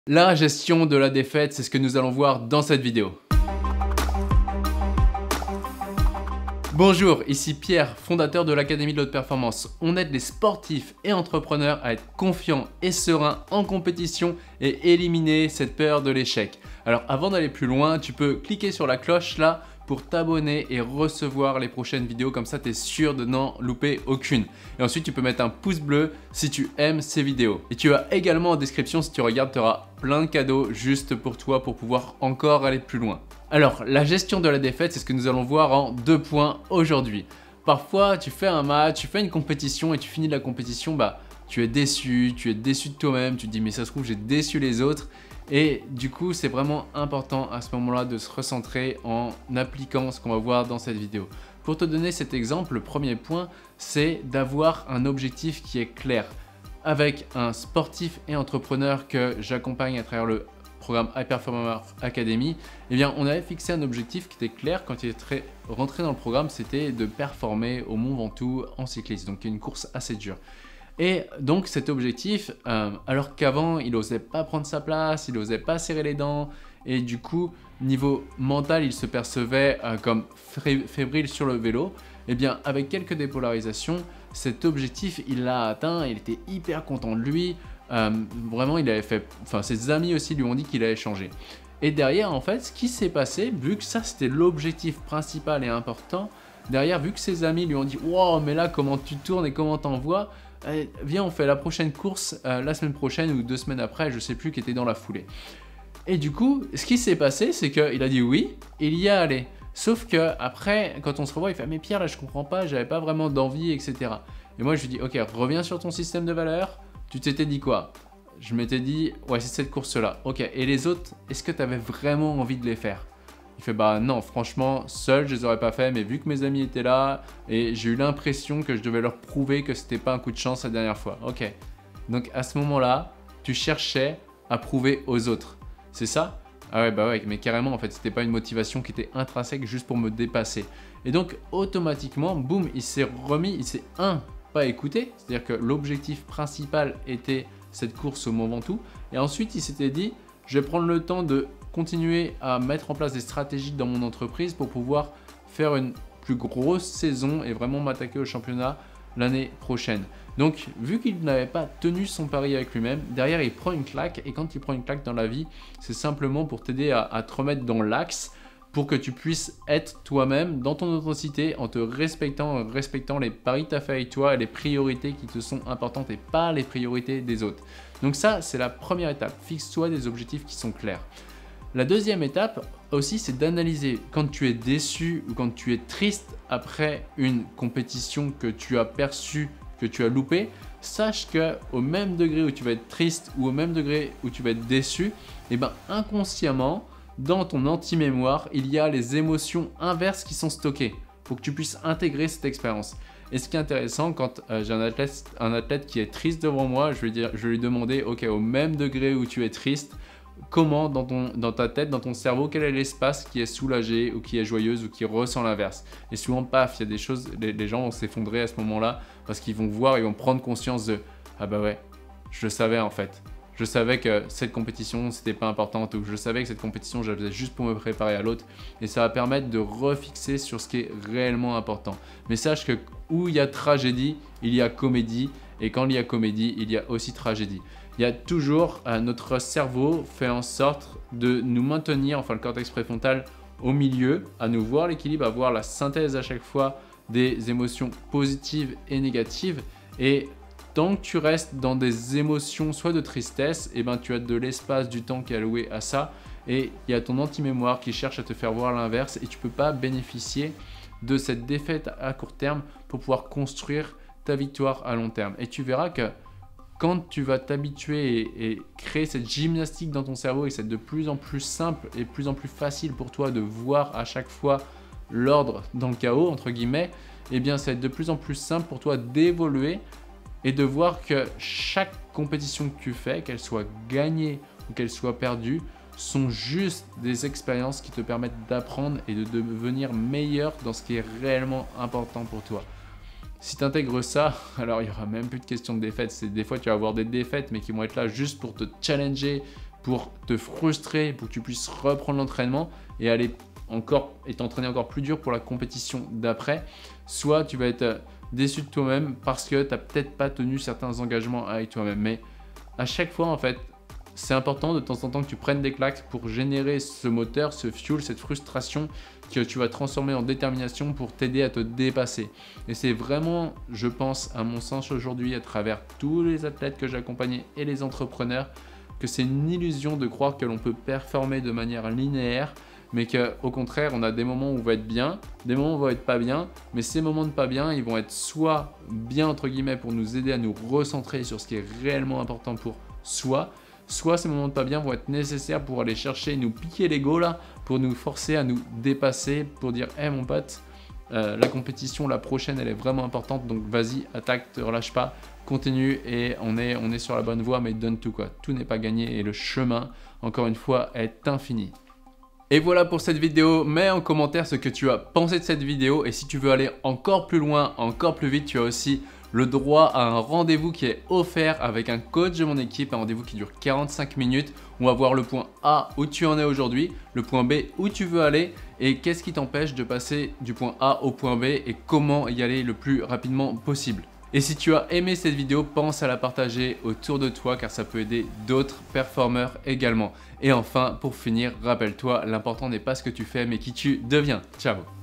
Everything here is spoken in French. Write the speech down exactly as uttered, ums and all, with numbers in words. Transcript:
La gestion de la défaite, c'est ce que nous allons voir dans cette vidéo. Bonjour, ici Pierre, fondateur de l'Académie de l'Haute Performance. On aide les sportifs et entrepreneurs à être confiants et sereins en compétition et éliminer cette peur de l'échec. Alors avant d'aller plus loin, tu peux cliquer sur la cloche là pour t'abonner et recevoir les prochaines vidéos, comme ça tu es sûr de n'en louper aucune. Et ensuite tu peux mettre un pouce bleu si tu aimes ces vidéos. Et tu as également en description, si tu regardes, tu auras plein de cadeaux juste pour toi pour pouvoir encore aller plus loin. Alors la gestion de la défaite, c'est ce que nous allons voir en deux points aujourd'hui. Parfois tu fais un match, tu fais une compétition et tu finis la compétition, bah tu es déçu, tu es déçu de toi-même, tu te dis mais ça se trouve j'ai déçu les autres. Et du coup, c'est vraiment important à ce moment-là de se recentrer en appliquant ce qu'on va voir dans cette vidéo. Pour te donner cet exemple, le premier point, c'est d'avoir un objectif qui est clair. Avec un sportif et entrepreneur que j'accompagne à travers le programme High Performer Academy, eh bien, on avait fixé un objectif qui était clair quand il est rentré dans le programme, c'était de performer au Mont Ventoux en cyclisme, donc une course assez dure. Et donc cet objectif, euh, alors qu'avant il n'osait pas prendre sa place, il n'osait pas serrer les dents et du coup niveau mental il se percevait euh, comme fébrile sur le vélo, et bien avec quelques dépolarisations, cet objectif il l'a atteint, il était hyper content de lui, euh, vraiment il avait fait, enfin ses amis aussi lui ont dit qu'il allait changer. Et derrière en fait ce qui s'est passé, vu que ça c'était l'objectif principal et important, derrière vu que ses amis lui ont dit « Wow mais là comment tu tournes et comment t'envoies ?» Eh, viens on fait la prochaine course euh, la semaine prochaine ou deux semaines après, je sais plus, qui était dans la foulée. Et du coup, ce qui s'est passé, c'est qu'il a dit oui, il y est allé. Sauf que après, quand on se revoit, il fait « Mais Pierre, là je comprends pas, j'avais pas vraiment d'envie, et cetera » Et moi je lui dis « Ok, reviens sur ton système de valeurs, tu t'étais dit quoi ?» Je m'étais dit « Ouais, c'est cette course-là. » Ok, et les autres, est-ce que tu avais vraiment envie de les faire ? Il fait bah non, franchement, seul je les aurais pas fait, mais vu que mes amis étaient là et j'ai eu l'impression que je devais leur prouver que c'était pas un coup de chance la dernière fois. Ok, donc à ce moment-là, tu cherchais à prouver aux autres, c'est ça? Ah ouais, bah ouais, mais carrément en fait, c'était pas une motivation qui était intrinsèque juste pour me dépasser. Et donc automatiquement, boum, il s'est remis, il s'est un, pas écouté, c'est-à-dire que l'objectif principal était cette course au Mont Ventoux, et ensuite il s'était dit, je vais prendre le temps de continuer à mettre en place des stratégies dans mon entreprise pour pouvoir faire une plus grosse saison et vraiment m'attaquer au championnat l'année prochaine. Donc, vu qu'il n'avait pas tenu son pari avec lui-même, derrière il prend une claque, et quand il prend une claque dans la vie, c'est simplement pour t'aider à, à te remettre dans l'axe pour que tu puisses être toi-même dans ton authenticité en te respectant, en respectant les paris que tu as fait avec toi et les priorités qui te sont importantes et pas les priorités des autres. Donc ça, c'est la première étape. Fixe-toi des objectifs qui sont clairs. La deuxième étape aussi, c'est d'analyser quand tu es déçu ou quand tu es triste après une compétition que tu as perçue, que tu as loupée. Sache qu'au même degré où tu vas être triste ou au même degré où tu vas être déçu, eh ben inconsciemment, dans ton anti-mémoire, il y a les émotions inverses qui sont stockées pour que tu puisses intégrer cette expérience. Et ce qui est intéressant, quand euh, j'ai un athlète, un athlète qui est triste devant moi, je vais, dire, je vais lui demander, ok, au même degré où tu es triste, comment dans, ton, dans ta tête, dans ton cerveau, quel est l'espace qui est soulagé ou qui est joyeuse ou qui ressent l'inverse. Et souvent, paf, il y a des choses, les, les gens vont s'effondrer à ce moment-là parce qu'ils vont voir, ils vont prendre conscience de « Ah bah ouais, je le savais en fait. Je savais que cette compétition, c'était pas importante, ou je savais que cette compétition, je la faisais juste pour me préparer à l'autre. » Et ça va permettre de refixer sur ce qui est réellement important. Mais sache que où il y a tragédie, il y a comédie. Et quand il y a comédie, il y a aussi tragédie. Il y a toujours, euh, notre cerveau fait en sorte de nous maintenir, enfin le cortex préfrontal, au milieu, à nous voir l'équilibre, à voir la synthèse à chaque fois des émotions positives et négatives. Et tant que tu restes dans des émotions, soit de tristesse, et ben tu as de l'espace, du temps qui est alloué à ça. Et il y a ton anti-mémoire qui cherche à te faire voir l'inverse, et tu ne peux pas bénéficier de cette défaite à court terme pour pouvoir construire ta victoire à long terme. Et tu verras que quand tu vas t'habituer et, et créer cette gymnastique dans ton cerveau, et c'est de plus en plus simple et de plus en plus facile pour toi de voir à chaque fois l'ordre dans le chaos, entre guillemets, eh bien ça va être de plus en plus simple pour toi d'évoluer et de voir que chaque compétition que tu fais, qu'elle soit gagnée ou qu'elle soit perdue, sont juste des expériences qui te permettent d'apprendre et de devenir meilleur dans ce qui est réellement important pour toi. Si tu intègres ça, alors il n'y aura même plus de question de défaite. C'est des fois tu vas avoir des défaites mais qui vont être là juste pour te challenger, pour te frustrer, pour que tu puisses reprendre l'entraînement et aller encore et t'entraîner encore plus dur pour la compétition d'après, soit tu vas être déçu de toi-même parce que tu n'as peut-être pas tenu certains engagements avec toi-même. Mais à chaque fois, en fait, c'est important de temps en temps que tu prennes des claques pour générer ce moteur, ce fuel, cette frustration que tu vas transformer en détermination pour t'aider à te dépasser. Et c'est vraiment, je pense, à mon sens aujourd'hui, à travers tous les athlètes que j'ai accompagnés et les entrepreneurs, que c'est une illusion de croire que l'on peut performer de manière linéaire, mais qu'au contraire, on a des moments où on va être bien, des moments où on va être pas bien, mais ces moments de pas bien, ils vont être soit bien, entre guillemets, pour nous aider à nous recentrer sur ce qui est réellement important pour soi, soit ces moments de pas bien vont être nécessaires pour aller chercher, nous piquer l'ego là, pour nous forcer à nous dépasser, pour dire « Hey mon pote, euh, la compétition, la prochaine, elle est vraiment importante, donc vas-y, attaque, te relâche pas, continue et on est, on est sur la bonne voie, mais donne tout quoi. Tout n'est pas gagné et le chemin, encore une fois, est infini. » Et voilà pour cette vidéo, mets en commentaire ce que tu as pensé de cette vidéo et si tu veux aller encore plus loin, encore plus vite, tu as aussi le droit à un rendez-vous qui est offert avec un coach de mon équipe, un rendez-vous qui dure quarante-cinq minutes. On va voir le point A où tu en es aujourd'hui, le point B où tu veux aller et qu'est-ce qui t'empêche de passer du point A au point B et comment y aller le plus rapidement possible. Et si tu as aimé cette vidéo, pense à la partager autour de toi car ça peut aider d'autres performeurs également. Et enfin, pour finir, rappelle-toi, l'important n'est pas ce que tu fais mais qui tu deviens. Ciao!